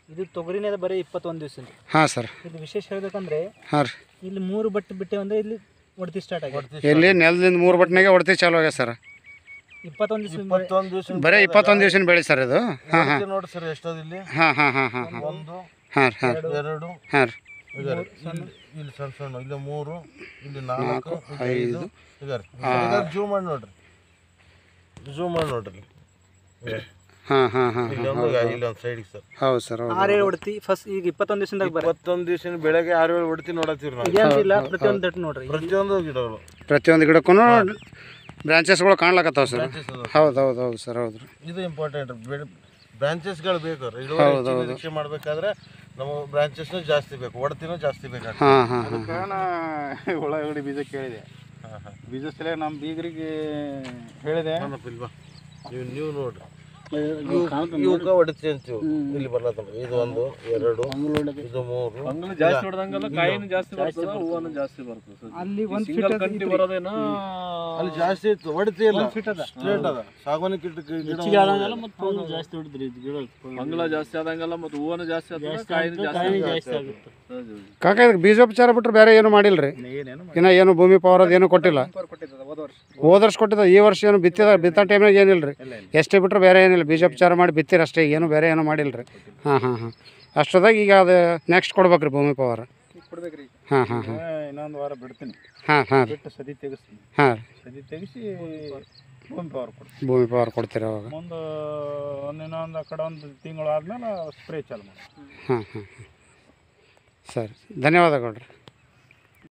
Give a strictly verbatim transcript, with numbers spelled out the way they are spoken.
ಇದು ತೊಗರಿನೇ ಬರೀ ಇಪ್ಪತ್ತೊಂದು ದಿವಸ. ಹಾಂ ಸರ್. ಇದು ವಿಶೇಷ ಹೇಳ್ಬೇಕಂದ್ರೆ ಹಾಂ ರೀ, ಇಲ್ಲಿ ಮೂರು ಬಟ್ಟೆ ಬಿಟ್ಟೆ ಅಂದರೆ ಇಲ್ಲಿ ಹೊಡ್ತಿ ಸ್ಟಾರ್ಟ್ ಆಗಿದೆ. ಎಲ್ಲಿ ನೆಲದಿಂದ ಮೂರು ಬಟ್ಟನಾಗೆ ಹೊಡ್ತಿ ಚಾಲು ಆಗ್ಯದ ಸರ್. ಇಪ್ಪತ್ತೊಂದು ದಿವಸ ಇಪ್ಪತ್ತೊಂದು ದಿವಸ ಬರೀ ಇಪ್ಪತ್ತೊಂದು ದಿವಸ ಬೆಳೆ ಸರ್ ಇದು. ಹಾಂ ಹಾಂ ನೋಡಿ ಸರ್ ಎಷ್ಟದ ಇಲ್ಲಿ. ಹಾಂ ಹಾಂ ಹಾಂ ಹಾಂ ಹಾಂ ಒಂದು ಹಾಂ ಹಾಂ ಎರಡು ಹಾಂ ರೀ, ಇಲ್ಲಿ ಸಣ್ಣ ಸಣ್ಣ ಇಲ್ಲಿ ಮೂರು ಇಲ್ಲಿ ನಾಲ್ಕು ಐದು ಈಗ ಜೂಮ್ ಮಾಡಿ ನೋಡ್ರಿ, ಜೂಮ್ ಮಾಡಿ ನೋಡ್ರಿ. ಹಾಂ ಹಾಂ ಹಾಂ ಇಲ್ಲಿ ಒಂದು ಸೈಡಿಗೆ ಸರ್. ಹೌದು ಸರ್. ಹೌದು ಆರೇಳು ಹೊಡ್ತಿ ಫಸ್ಟ್ ಈಗ ಇಪ್ಪತ್ತೊಂದು ದಿವಸದಾಗ ಬರ ಇಪ್ಪತ್ತೊಂದು ದಿವಸ ಬೆಳಗ್ಗೆ ಆರು ಏಳು ಹೊಡ್ತಿ ನೋಡತ್ತೀವಿ ನಾವು. ಇದೇನಿಲ್ಲ ಪ್ರತಿಯೊಂದು ದಟ್ಟು ನೋಡ್ರಿ, ಪ್ರತಿಯೊಂದು ಗಿಡಗಳು ಪ್ರತಿಯೊಂದು ಗಿಡಕ್ಕೂ ಬ್ರಾಂಚಸ್ಗಳು ಕಾಣ್ಲಕತ್ತಾವ ಸರ್. ಹೌದು ಹೌದು ಹೌದು ಸರ್. ಹೌದು ರೀ, ಇದು ಇಂಪಾರ್ಟೆಂಟ್. ಬ್ರಾಂಚಸ್ಗಳು ಬೇಕು ಇಳುವರಿ ನಿರೀಕ್ಷೆ ಮಾಡಬೇಕಾದ್ರೆ ನಮಗೆ ಬ್ರಾಂಚಸ್ನು ಜಾಸ್ತಿ ಬೇಕು, ಒಡತಿನೂ ಜಾಸ್ತಿ ಬೇಕಾಗ್ತದೆ. ಹಾಂ ಹಾಂ ಹಾಂ ನಾನು ಉಳ್ಳಾಗಡ್ಡಿ ಬೀಜ ಕೇಳಿದೆ. ಬೀಜ ಸಲ ನಮ್ಮ ಬೀಗರಿಗೆ ಹೇಳಿದೆ. ನೀವು ನೀವು ನೋಡ್ರಿ ಇವಕ್ಕ ಹೊಡಿತೀವಿ ಅಂತೀವಿ. ಇಲ್ಲಿ ಬರ್ಲತ್ತಲ್ಲ, ಇದು ಒಂದು ಎರಡು ಇದು ಮೂರು. ಅಂಗಲು ಜಾಸ್ತಿ ಹೊಡೆದಂಗಲ್ಲ, ಕಾಯಿನೂ ಜಾಸ್ತಿ ಬರ್ತದ, ಹೂವನು ಜಾಸ್ತಿ ಬರ್ತದೆ. ಅಲ್ಲಿ ಒಂದು ಸಿಂಗಲ್ ಕಂಟಿ ಬರೋದೇನ ಅಲ್ಲಿ ಜಾಸ್ತಿ ಇತ್ತು, ಹೊಡಿತಿ ಇಲ್ಲ ಸ್ಟ್ರೇಟ್ ಅದ. ಸಾಗುವಾನಿ ಗಿಡ ಜಾಸ್ತಿ ಹೊಡಿದ್ರಿ ಅಂಗಲ ಜಾಸ್ತಿ ಆದಂಗಲ್ಲ, ಮತ್ತು ಹೂವನು ಜಾಸ್ತಿ ಆದ, ಕಾಯಿನೂ ಜಾಸ್ತಿ ಆಗುತ್ತೆ. ಕಾಕ ಇದಕ್ಕೆ ಬೀಜೋಪಚಾರ ಬಿಟ್ಟರೆ ಬೇರೆ ಏನು ಮಾಡಿಲ್ಲ ರೀ? ಇನ್ನು ಏನು ಭೂಮಿ ಪವರ್ ಅದು ಏನು ಕೊಟ್ಟಿಲ್ಲ? ಹೋದ ವರ್ಷ ಕೊಟ್ಟಿದ್ದ. ಈ ವರ್ಷ ಏನು ಬಿತ್ತಿದ ಬಿತ್ತ ಟೈಮ್ನಾಗ ಏನಿಲ್ಲ ರೀ? ಎಷ್ಟೇ ಬಿಟ್ಟರೆ ಬೇರೆ ಏನಿಲ್ಲ, ಬೀಜೋಪಚಾರ ಮಾಡಿ ಬಿತ್ತಿರ ಅಷ್ಟೇ, ಏನು ಬೇರೆ ಏನು ಮಾಡಿಲ್ಲ ರೀ. ಹಾಂ ಹಾಂ ಹಾಂ ಅಷ್ಟೊದಾಗ ಈಗ ಅದು ನೆಕ್ಸ್ಟ್ ಕೊಡ್ಬೇಕು ರೀ ಭೂಮಿ ಪವರ್. ಕೊಡ್ಬೇಕ್ರಿ. ಹಾಂ ಹಾಂ ಹಾಂ ಇನ್ನೊಂದು ವಾರ ಬಿಡ್ತೀನಿ, ಹಾಂ ಹಾಂ ಬಿಟ್ಟು ಸದಿ ತೆಗಿಸ್ತೀನಿ. ಹಾಂ ಸದಿ ತೆಗಿಸಿ ಭೂಮಿ ಪವರ್ ಕೊಡ್ತೀನಿ. ಭೂಮಿ ಪವರ್ ಕೊಡ್ತೀರ ಅವಾಗ? ಒಂದು ಒಂದು ಇನ್ನೊಂದು ಆ ಕಡೆ ಒಂದು ತಿಂಗಳು ಆದ್ಮೇಲೆ ಸ್ಪ್ರೇ ಚಾಲು ಮಾಡಿ. ಹಾಂ ಹಾಂ ಹಾಂ ಸರಿ, ಧನ್ಯವಾದಗಳು ರೀ.